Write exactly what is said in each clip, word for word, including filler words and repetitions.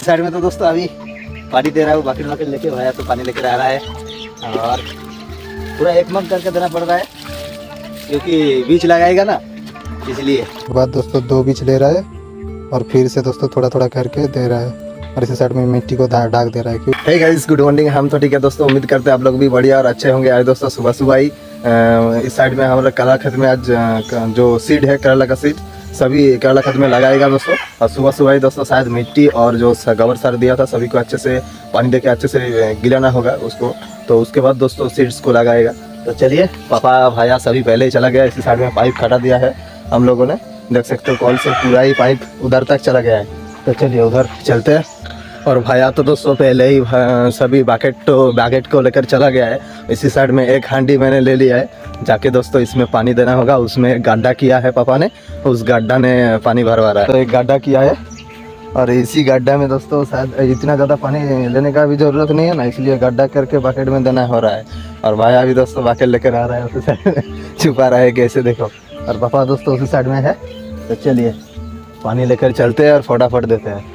इस साइड में तो दोस्तों अभी पानी दे रहा है, वो बाकी बाकी लेके भाया तो पानी लेकर आ रहा है और पूरा एक मग करके देना पड़ रहा है क्योंकि बीज लगाएगा ना, इसलिए। बाद दोस्तों दो बीज ले रहा है और फिर से दोस्तों थोड़ा थोड़ा करके दे रहा है और इसी साइड में मिट्टी को ढाक दे रहा है। Hey guys, good morning. हम तो ठीक है दोस्तों, उम्मीद करते हैं आप लोग भी बढ़िया और अच्छे होंगे। आज दोस्तों सुबह सुबह ही इस साइड में हमारा करेला खेत में आज जो सीड है करेला का सीड सभी करेला खेत में लगाएगा दोस्तों। और सुबह सुबह ही दोस्तों शायद मिट्टी और जो गोबर सार दिया था सभी को अच्छे से पानी देके अच्छे से गिलाना होगा उसको, तो उसके बाद दोस्तों सीड्स को लगाएगा। तो चलिए, पापा भाया सभी पहले ही चला गया। इसी साइड में पाइप खटा दिया है हम लोगों ने, देख सकते हो कॉल से पूरा ही पाइप उधर तक चला गया है। तो चलिए उधर चलते हैं। और भाया तो दोस्तों पहले ही सभी बाकेट तो बाकेट को लेकर चला गया है। इसी साइड में एक हांडी मैंने ले लिया है, जाके दोस्तों इसमें पानी देना होगा। उसमें गड्ढा किया है पापा ने, उस गड्ढा ने पानी भरवा रहा है। तो एक गड्ढा किया है और इसी गड्ढा में दोस्तों शायद इतना ज़्यादा पानी लेने का भी ज़रूरत नहीं है ना, इसलिए गड्ढा करके बाकेट में देना हो रहा है। और भाया भी दोस्तों बाकेट लेकर आ रहा है, उसी साइड में छुपा रहा है कैसे देखो। और पापा दोस्तों उसी साइड में है। तो चलिए पानी लेकर चलते हैं और फटाफट देते हैं।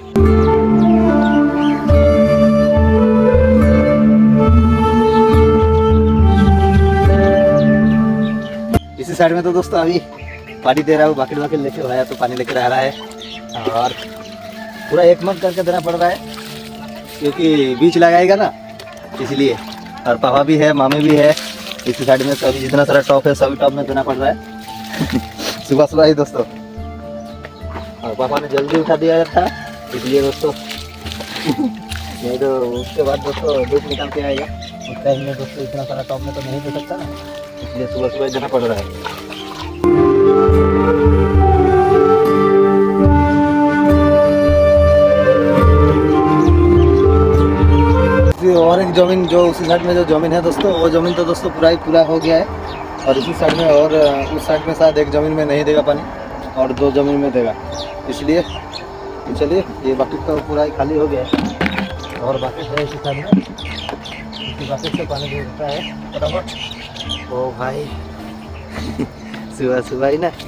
इसी साइड में तो दोस्तों अभी पानी दे रहा है, वो बाकी बाकी लेके आया तो पानी लेकर आ रहा है और पूरा एक मग करके देना पड़ रहा है क्योंकि बीज लगाएगा ना, इसलिए। और पापा भी है, मामी भी है। इसी साइड में सभी जितना सारा टॉप है सभी टॉप में देना पड़ रहा है सुबह सुबह ही दोस्तों। और पापा ने जल्दी उठा दिया था इसलिए दोस्तों नहीं तो उसके बाद दोस्तों धूप निकाल के आएगा उस टाइम में दोस्तों इतना सारा टॉप में तो नहीं दे सकता ना, इसलिए सुबह सुबह देना पड़ रहा है। और एक जमीन जो उसी साइड में जो जमीन है दोस्तों, वो जमीन तो दोस्तों पूरा ही पूरा हो गया है। और इसी साइड में और उस साइड में शायद एक जमीन में नहीं देगा पानी और दो जमीन में देगा, इसलिए। चलिए, ये बाकेट तो पूरा ही खाली हो गया है और बाकेट है इसी साइड में, इसी बाकेट से पानी देता है फटाफट। ओ भाई सुबह सुबह ही ना।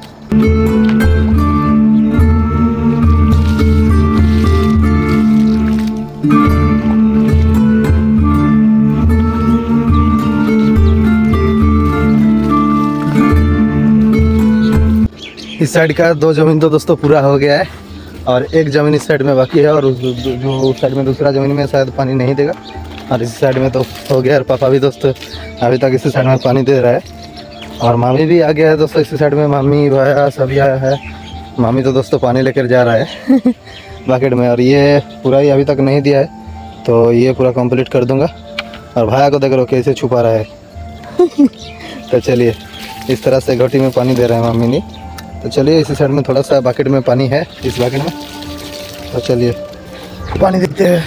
इस साइड का दो जमीन तो दोस्तों पूरा हो गया है और एक ज़मीन इस साइड में बाकी है और जो उस साइड में दूसरा ज़मीन में शायद पानी नहीं देगा। और इसी साइड में तो हो गया। और पापा भी दोस्तों अभी तक इसी साइड में पानी दे रहा है और मामी भी आ गया है दोस्तों इसी साइड में। मामी भाया सभी आया है। मामी तो दोस्तों पानी लेकर जा रहा है बाकेट में, और ये पूरा ही अभी तक नहीं दिया है, तो ये पूरा कंप्लीट कर दूँगा। और भाया को देख लो कैसे छुपा रहा है तो चलिए, इस तरह से घोटी में पानी दे रहे हैं मामी ने। तो चलिए, इसी साइड में थोड़ा सा बाकेट में पानी है, इस बाकेट में। तो चलिए पानी देते हैं।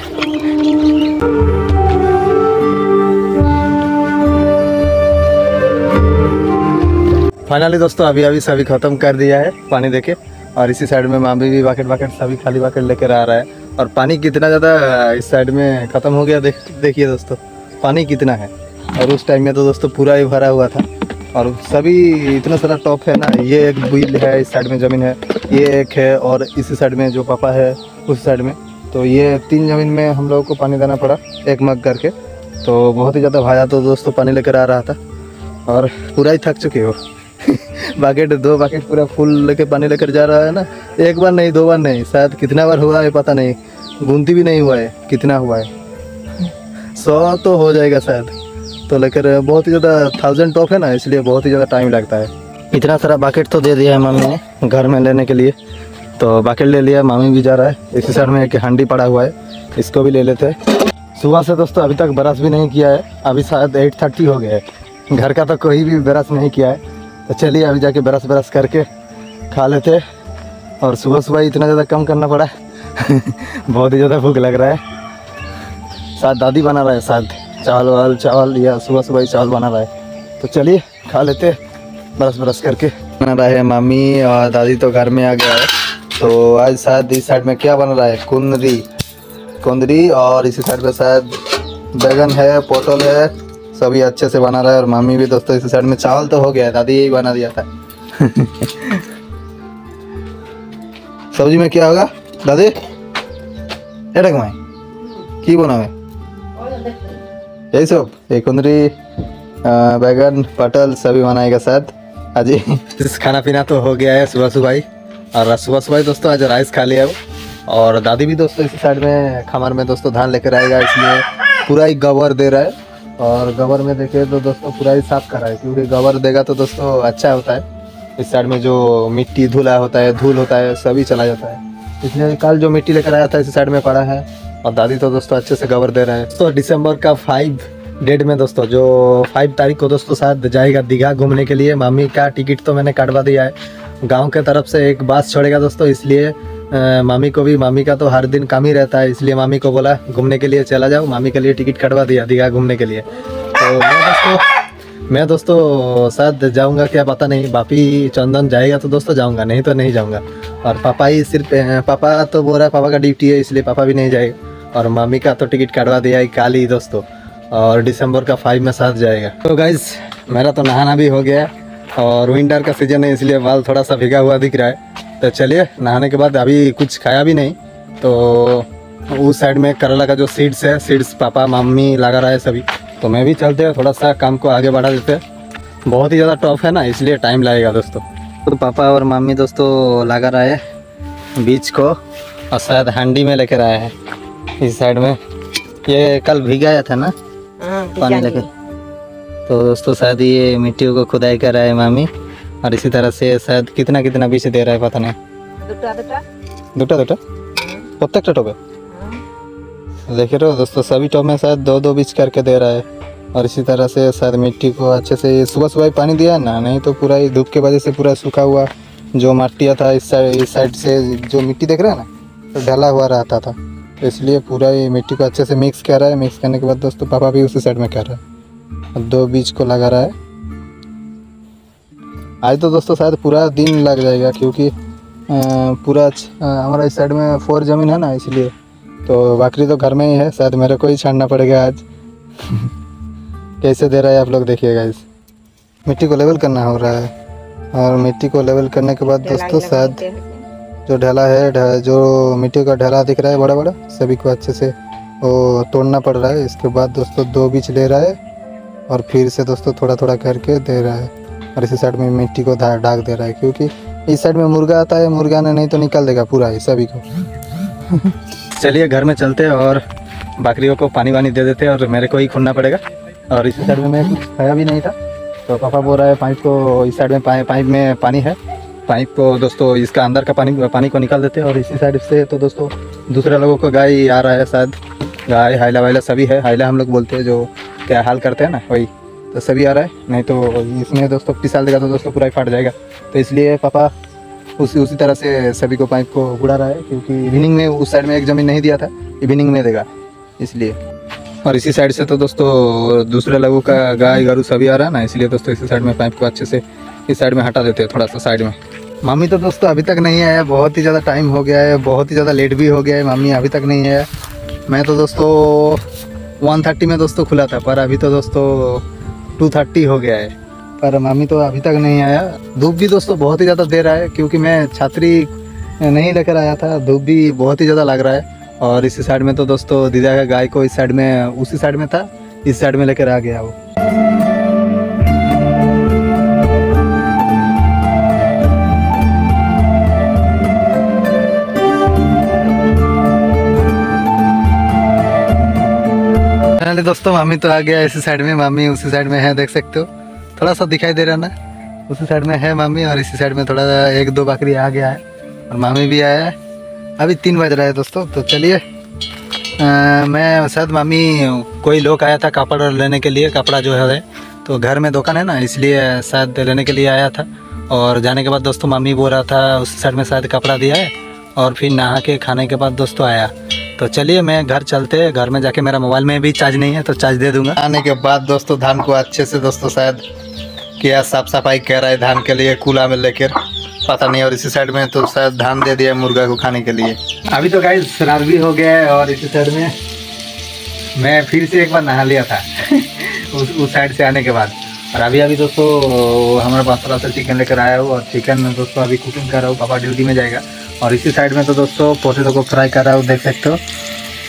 फाइनली दोस्तों अभी अभी सभी ख़त्म कर दिया है पानी देके। और इसी साइड में मामी भी बाकेट बाकेट सभी खाली बाकेट लेकर आ रहा है। और पानी कितना ज़्यादा इस साइड में ख़त्म हो गया, देख देखिए दोस्तों पानी कितना है। और उस टाइम में तो दोस्तों पूरा ही भरा हुआ था और सभी इतना सारा टॉप है ना। ये एक बिल है, इस साइड में ज़मीन है, ये एक है, और इसी साइड में जो पापा है उस साइड में। तो ये तीन ज़मीन में हम लोगों को पानी देना पड़ा एक मग करके। तो बहुत ही ज़्यादा भाया तो दोस्तों पानी लेकर आ रहा था और पूरा ही थक चुके हो बाकेट दो बाकेट पूरा फुल लेके पानी लेकर जा रहा है ना। एक बार नहीं, दो बार नहीं, शायद कितना बार हुआ है पता नहीं, गिनती भी नहीं हुआ है कितना हुआ है। सौ तो हो जाएगा शायद। तो लेकर बहुत ही ज़्यादा थाउजेंड टॉप है ना, इसलिए बहुत ही ज़्यादा टाइम लगता है। इतना सारा बाकेट तो दे दिया है मम्मी ने घर में लेने के लिए, तो बाकेट ले लिया। मामी भी जा रहा है। इसी साइड में एक हांडी पड़ा हुआ है, इसको भी ले लेते हैं। सुबह से दोस्तों अभी तक ब्रश भी नहीं किया है, अभी शायद एट थर्टी हो गया है। घर का तो कोई भी ब्रश नहीं किया है। तो चलिए अभी जाके ब्रश ब्रश करके खा लेते। और सुबह सुबह इतना ज़्यादा कम करना पड़ा बहुत ही ज़्यादा भूख लग रहा है। शायद दादी बना रहा है, शायद चावल वाल चावल या सुबह सुबह ही चावल बना रहा है। तो चलिए खा लेते ब्रश ब्रश करके। बना रहा है मामी और दादी तो घर में आ गया है। तो आज शायद इस साइड में क्या बन रहा है, कुंदरी कुंदरी और इसी साइड पे शायद बैगन है, पोटल है, सभी अच्छे से बना रहा है। और मामी भी दोस्तों इसी साइड में। चावल तो हो गया है, दादी यही बना दिया था सब्जी में क्या होगा दादी? এটা কমাই কি বনাবে यही सब एक कुंदरी बैगन पटल सभी बनाएगा शायद आज ही। खाना पीना तो हो गया है सुबह सुबह ही, और सुबह सुबह ही दोस्तों आज राइस खा लिया वो। और दादी भी दोस्तों इसी साइड में खमर में दोस्तों धान लेकर आएगा, इसलिए पूरा ही गोबर दे रहा है। और गोबर में देखे तो दोस्तों पूरा ही साफ कर रहा है, क्योंकि गोबर देगा तो दोस्तों अच्छा होता है। इस साइड में जो मिट्टी धूला होता है धूल होता है सभी चला जाता है, इसलिए कल जो मिट्टी लेकर आया था इस साइड में पड़ा है। और दादी तो दोस्तों अच्छे से गोबर दे रहे हैं। तो दिसंबर का फाइव डेट में दोस्तों जो फाइव तारीख को दोस्तों साथ जाएगा दीघा घूमने के लिए। मामी का टिकट तो मैंने कटवा दिया है, गांव के तरफ से एक बस छोड़ेगा दोस्तों, इसलिए आ, मामी को भी, मामी का तो हर दिन काम ही रहता है, इसलिए मामी को बोला घूमने के लिए चला जाओ। मामी के लिए टिकट कटवा दिया दीघा घूमने के लिए। तो मैं दोस्तों मैं दोस्तों साथ जाऊंगा क्या पता नहीं, बापी चंदन जाएगा तो दोस्तों जाऊंगा, नहीं तो नहीं जाऊंगा। और पापा ही सिर्फ, पापा तो बोल रहा है पापा का ड्यूटी है इसलिए पापा भी नहीं जाएगा। और मामी का तो टिकट कटवा दिया है कल ही दोस्तों, और दिसंबर का फाइव में साथ जाएगा। तो गाइज मेरा तो नहाना भी हो गया, और विंटर का सीजन है इसलिए बाल थोड़ा सा भीगा हुआ दिख रहा है। तो चलिए नहाने के बाद, अभी कुछ खाया भी नहीं, तो उस साइड में करेला का जो सीड्स है, सीड्स पापा मम्मी लगा रहा है सभी, तो मैं भी चलते हैं थोड़ा सा काम को आगे बढ़ा देते हैं। बहुत ही ज़्यादा टफ है ना, इसलिए टाइम लगेगा दोस्तों। तो पापा और मम्मी दोस्तों लगा रहा है बीज को, और शायद हांडी में लेकर आया है इस साइड में। ये कल भीगाया था ना पानी लेकर, तो दोस्तों शायद ये मिट्टी को खुदाई कर रहा है मामी। और इसी तरह से शायद कितना कितना बीज दे रहा है पता नहीं, दुटा दुटा दुटा दुटा प्रत्येक टोपे देखे रहो दोस्तों, सभी टॉप में शायद दो दो बीज करके दे रहा है। और इसी तरह से शायद मिट्टी को अच्छे से सुबह सुबह ही पानी दिया है ना, नहीं तो पूरा ही धूप के वजह से पूरा सूखा हुआ जो मट्टिया था इस साइड इस साइड से जो मिट्टी देख रहे हैं ना, तो ढला हुआ रहता था, तो इसलिए पूरा ही मिट्टी को अच्छे से मिक्स कर रहा है। मिक्स करने के बाद दोस्तों पापा भी उसी साइड में कर रहा है, दो बीज को लगा रहा है। आज तो दोस्तों शायद पूरा दिन लग जाएगा, क्योंकि पूरा हमारा इस साइड में फोर ज़मीन है ना, इसलिए तो बकरी तो घर में ही है, शायद मेरे को ही छानना पड़ेगा आज। कैसे दे रहा है आप लोग देखिएगा। इस मिट्टी को लेवल करना हो रहा है, और मिट्टी को लेवल करने के बाद दोस्तों शायद जो ढला है, जो मिट्टी का ढला दिख रहा है बड़ा बड़ा, सभी को अच्छे से वो तोड़ना पड़ रहा है। इसके बाद दोस्तों दो बीज ले रहा है, और फिर से दोस्तों थोड़ा थोड़ा करके दे रहा है। और इसी साइड में मिट्टी को ढाक दे रहा है, क्योंकि इस साइड में मुर्गा आता है, मुर्गा ने नहीं तो निकाल देगा पूरा ही सभी को। चलिए घर में चलते हैं और बकरियों को पानी वानी दे देते हैं, और मेरे को ही खुलना पड़ेगा। और इसी साइड में मैं कुछ खाया भी नहीं था, तो पापा बोल रहा है पाइप को, इस साइड में पाइप में पानी है, पाइप को दोस्तों इसका अंदर का पानी पानी को निकाल देते हैं। और इसी साइड से तो दोस्तों दूसरे लोगों को गाय आ रहा है, शायद गाय हाइला वाइला सभी है, हाइला हम लोग बोलते हैं जो क्या हाल करते हैं ना, वही तो सभी आ रहा है। नहीं तो इसमें दोस्तों पिसाल देगा तो दोस्तों पूरा ही फट जाएगा, तो इसलिए पापा उसी उसी तरह से सभी को पाइप को उड़ा रहा है, क्योंकि इवनिंग में उस साइड में एक ज़मीन नहीं दिया था, इवनिंग में देगा इसलिए। और इसी साइड से तो दोस्तों दूसरे लोगों का गाय गरू सभी आ रहा है ना, इसलिए दोस्तों इसी साइड में पाइप को अच्छे से इस साइड में हटा देते हैं थोड़ा सा साइड में। मम्मी तो दोस्तों अभी तक नहीं आया, बहुत ही ज़्यादा टाइम हो गया है, बहुत ही ज़्यादा लेट भी हो गया है, मम्मी अभी तक नहीं आया। मैं तो दोस्तों वन थर्टी में दोस्तों खुला था, पर अभी तो दोस्तों टू थर्टी हो गया है, पर मम्मी तो अभी तक नहीं आया। धूप भी दोस्तों बहुत ही ज़्यादा दे रहा है, क्योंकि मैं छतरी नहीं लेकर आया था, धूप भी बहुत ही ज़्यादा लग रहा है। और इसी साइड में तो दोस्तों दीदा का गाय को इस साइड में, उसी साइड में था, इस साइड में लेकर आ गया वो। फाइनली दोस्तों मम्मी तो आ गया इसी साइड में, मम्मी उसी साइड में है, देख सकते हो थोड़ा सा दिखाई दे रहा है ना, उसी साइड में है मम्मी। और इसी साइड में थोड़ा एक दो बकरी आ गया है, और मम्मी भी आया है। अभी तीन बज रहा है दोस्तों, तो चलिए मैं शायद मम्मी कोई लोग आया था कपड़ा लेने के लिए, कपड़ा जो है तो घर में दुकान है ना, इसलिए शायद लेने के लिए आया था। और जाने के बाद दोस्तों मम्मी बोल रहा था उस साइड में शायद कपड़ा दिया है, और फिर नहा के खाने के बाद दोस्तों आया। तो चलिए मैं घर चलते हैं, घर में जाके मेरा मोबाइल में भी चार्ज नहीं है तो चार्ज दे दूंगा। आने के बाद दोस्तों धान को अच्छे से दोस्तों शायद किया साफ सफाई कर रहा है धान के लिए, कूला में लेकर पता नहीं। और इसी साइड में तो शायद धान दे दिया मुर्गा को खाने के लिए। अभी तो गाइस रात भी हो गया है, और इसी साइड में मैं फिर से एक बार नहा लिया था उस उस साइड से आने के बाद। और अभी अभी दोस्तों हमारे पास थोड़ा सा चिकन लेकर आया हूँ, और चिकन में दोस्तों अभी कुकिंग कर रहा हूँ, पापा ड्यूटी में जाएगा। और इसी साइड में तो दोस्तों पोटैटो को फ्राई कर रहा हूँ, देख सकते हो।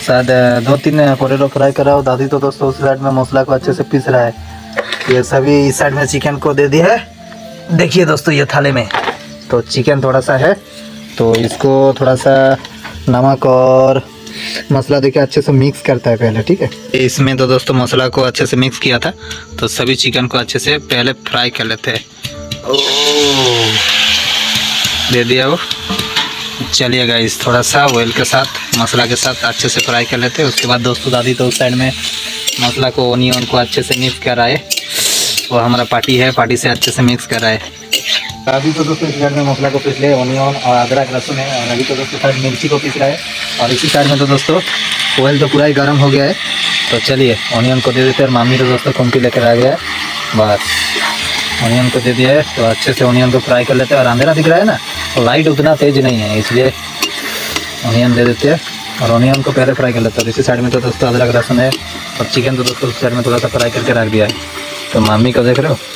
शायद दो तीन पोटैटो फ्राई करा हो। दादी तो दोस्तों उस साइड में मसाला को अच्छे से पीस रहा है। ये सभी इस साइड में चिकन को दे दिया है। देखिए दोस्तों ये थाले में तो चिकन थोड़ा सा है, तो इसको थोड़ा सा नमक और मसाला देके अच्छे से मिक्स करता है पहले, ठीक है। इसमें तो दोस्तों मसाला को अच्छे से मिक्स किया था, तो सभी चिकन को अच्छे से पहले फ्राई कर लेते हैं। ओह दे दिया वो। चलिए गाइस थोड़ा सा ऑयल के साथ मसाला के साथ अच्छे से फ्राई कर लेते हैं। उसके बाद दोस्तों दादी तो उस साइड में मसाला को ओनियन को अच्छे से मिक्स कर रहा है। वो हमारा पार्टी है, पार्टी से अच्छे से मिक्स कर रहा है। अभी तो दोस्तों इस साइड में मसाला को पीस ले, ऑनियन और अदरक लहसुन है, और अभी तो दोस्तों साइड मिर्ची को पीस रहा है। और इसी साइड में तो दोस्तों ऑयल तो पूरा ही गर्म हो गया है। तो चलिए ऑनियन को दे देते हैं। और मामी तो दोस्तों कुंकी लेकर आ गया है, बस ऑनियन को दे दिया है। तो अच्छे से ऑनियन को फ्राई कर लेते हैं। और अंधेरा दिख रहा है ना, तो लाइट उतना तेज नहीं है, इसलिए ऑनियन दे देते हैं और ऑनियन को पहले फ्राई कर लेते हैं। इसी साइड में तो दोस्तों अदरक लहसुन है और चिकन तो दोस्तों उस साइड में थोड़ा सा फ्राई करके रख दिया है। तो मामी को देख रहे हो।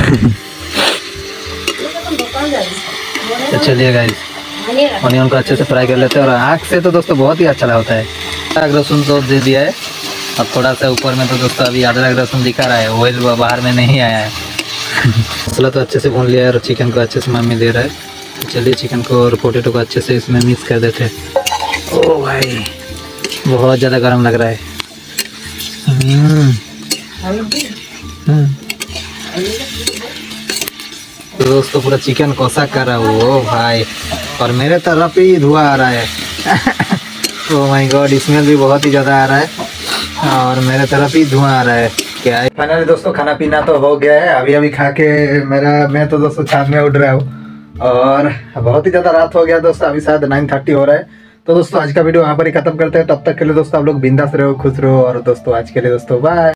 तो चलिए गाइस ऑनियन को अच्छे से फ्राई कर लेते हैं। और आँख से तो दोस्तों बहुत ही अच्छा होता है। अदरक लहसुन तो दे दिया है। अब थोड़ा सा ऊपर में तो दोस्तों अभी अदरक लहसुन दिखा रहा है, ऑयल बाहर में नहीं आया है। मसाला तो अच्छे से भून लिया है और चिकन को अच्छे से मामी दे रहा है। तो चलिए चिकन को और पोटैटो को अच्छे से इसमें मिक्स कर देते हैं। ओह भाई बहुत ज़्यादा गर्म लग रहा है। हम्म तो दोस्तों पूरा चिकन कोसा कर रहा हूँ। ओ भाई और मेरे तरफ ही धुआं आ रहा है। ओह माय गॉड स्मेल भी बहुत ही ज़्यादा आ रहा है और मेरे तरफ ही धुआं आ रहा है। क्या है फाइनली दोस्तों खाना पीना तो हो गया है। अभी अभी खा के मेरा मैं तो दोस्तों छात में उठ रहा हूँ और बहुत ही ज़्यादा रात हो गया दोस्तों। अभी शायद नाइन थर्टी हो रहा है। तो दोस्तों आज का वीडियो यहाँ पर ही खत्म करते हैं। तब तक के लिए दोस्तों आप लोग बिंदास रहो, खुश रहो। और दोस्तों आज के लिए दोस्तों बाय।